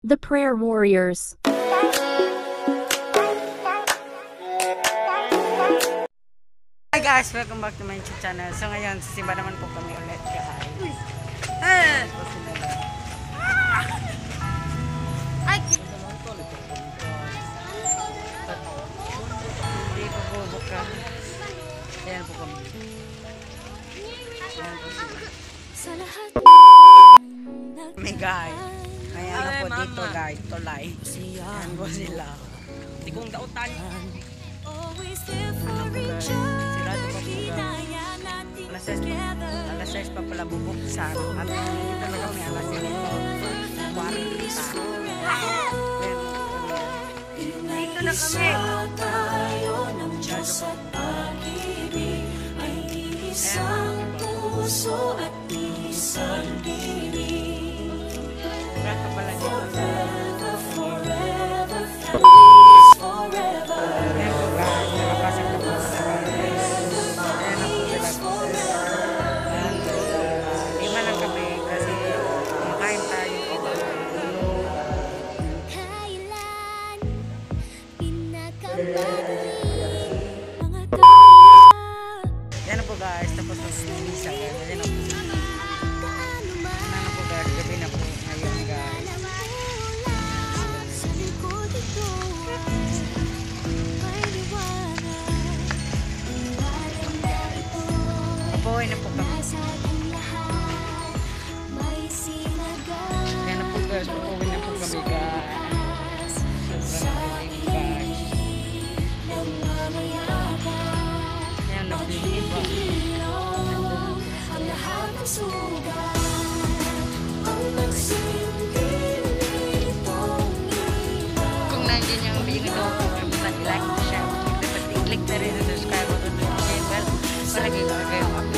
The Prayer Warriors. Hi guys, welcome back to my YouTube channel. So ngayon, sisimba naman po kami ulit guys. Hindi po bubukas. Ayan po kami. Ayan po sila. May guys. May ano po dito guys, tulay. Ayan po sila. Tigong dautan. Sirado pa po guys. Alas 6 pa pala bubuksan. At dito na kami alas 6 pa. Dito na kami. Puso at isang dinig. Rata pala dito. Forever, families forever. Ayan po guys, nakapasok na po sa ayan na po sila. Lima lang kami kasi kumakain tayo. Kailan pinakabawi mga Ayan na po guys, tapos na po misa guys. Ayan na po. Ayan na po guys, gabi na po ngayon guys. sa likod ito may liwanag. Liwanag na ito Kabuhay na po kami. nasa ating lahat. May sinagal Ayan na po guys, kabuhay na po kami guys. Sobrang galing guys. ng mamayabang. Ayan na po yung iba. Ilong ang lahat ng sugat. Ang nagsilbi nitong ilaw. Kung nandiyan yung video ko, basta i-like, share, dapat i-click na rin yung subscribe button, share bell, para kayo